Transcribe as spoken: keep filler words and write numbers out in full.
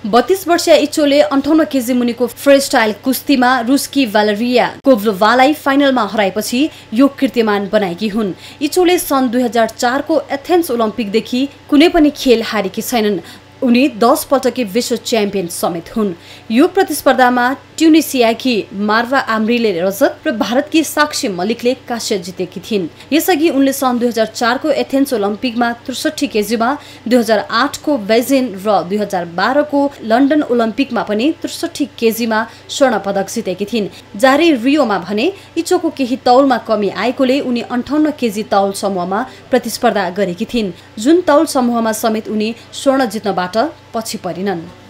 बत्तीस वर्षीय इचोले अन्ठाउन्न केजी मुनिको फ्री स्टाइल कुस्तीमा रुसकी भ्यालेरिया कोभ्लोभालाई फाइनलमा हराएपछि यो कीर्तिमान बनाएकी हुन्। इचोले सन् दुई हजार चारको एथेन्स ओलम्पिकदेखि कुनै पनि खेल हारेकी छैनन्। उनी दस पल्टकी विश्व च्याम्पियन समेत हुन्। यो प्रतिस्पर्धामा ट्युनिसियाकी मार्वा आम्रीले रजत र भारतकी साक्षी मलिकले काँस्य जितेकी थिइन्। यसअघि उनले सन् दुई हजार चारको एथेन्स ओलम्पिकमा त्रिसठी केजीमा, दुई हजार आठको बेजिङ र दुई हजार बाह्रको लन्डन ओलम्पिकमा पनि त्रिसठी केजीमा स्वर्ण पदक जितेकी थिइन्। जारी रियोमा भने इचोको केही तौलमा कमी आएकोले उनी अन्ठाउन्न केजी तौल समूहमा प्रतिस्पर्धा गरेकी थिइन्, जुन तौल समूहमा समेत उनी स्वर्ण जित्नबाट पछि परिनन्।